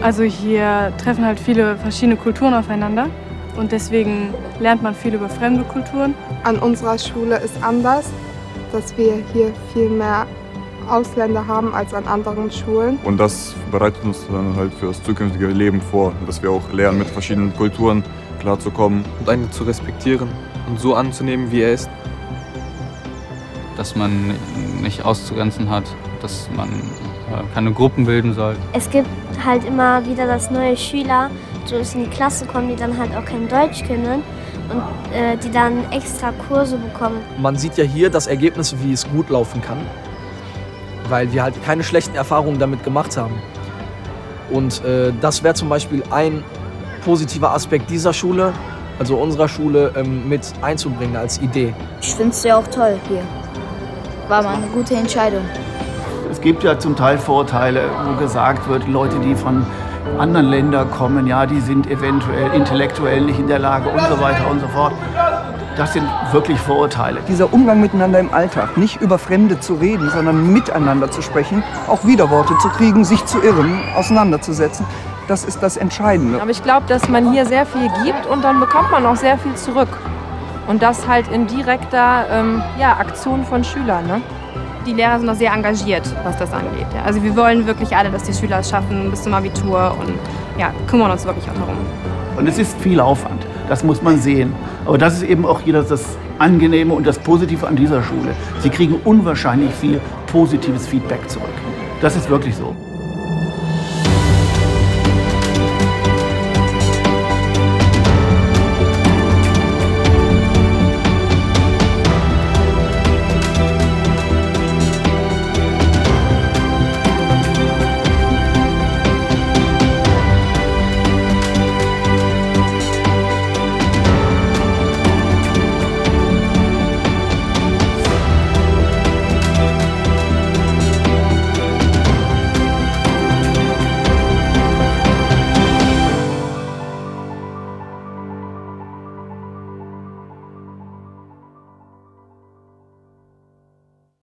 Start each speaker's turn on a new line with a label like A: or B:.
A: Also hier treffen halt viele verschiedene Kulturen aufeinander und deswegen lernt man viel über fremde Kulturen.
B: An unserer Schule ist anders, dass wir hier viel mehr Ausländer haben als an anderen Schulen.
C: Und das bereitet uns dann halt für das zukünftige Leben vor, dass wir auch lernen, mit verschiedenen Kulturen klarzukommen.
D: Und einen zu respektieren und so anzunehmen, wie er ist.
E: Dass man nicht auszugrenzen hat, dass man keine Gruppen bilden soll.
F: Es gibt halt immer wieder, dass neue Schüler zu uns in die Klasse kommen, die dann halt auch kein Deutsch können und die dann extra Kurse bekommen.
G: Man sieht ja hier das Ergebnis, wie es gut laufen kann, weil wir halt keine schlechten Erfahrungen damit gemacht haben. Und das wäre zum Beispiel ein positiver Aspekt dieser Schule, also unserer Schule, mit einzubringen als Idee.
H: Ich finde es ja auch toll hier. War mal eine gute Entscheidung.
I: Es gibt ja zum Teil Vorurteile, wo gesagt wird, Leute, die von anderen Ländern kommen, ja, die sind eventuell intellektuell nicht in der Lage und so weiter und so fort. Das sind wirklich Vorurteile.
J: Dieser Umgang miteinander im Alltag, nicht über Fremde zu reden, sondern miteinander zu sprechen, auch Widerworte zu kriegen, sich zu irren, auseinanderzusetzen, das ist das Entscheidende.
K: Aber ich glaube, dass man hier sehr viel gibt und dann bekommt man auch sehr viel zurück. Und das halt in direkter Aktion von Schülern. Ne?
L: Die Lehrer sind auch sehr engagiert, was das angeht. Ja. Also wir wollen wirklich alle, dass die Schüler es schaffen bis zum Abitur und ja, kümmern uns wirklich auch darum.
I: Und es ist viel Aufwand, das muss man sehen. Aber das ist eben auch hier das Angenehme und das Positive an dieser Schule. Sie kriegen unwahrscheinlich viel positives Feedback zurück. Das ist wirklich so.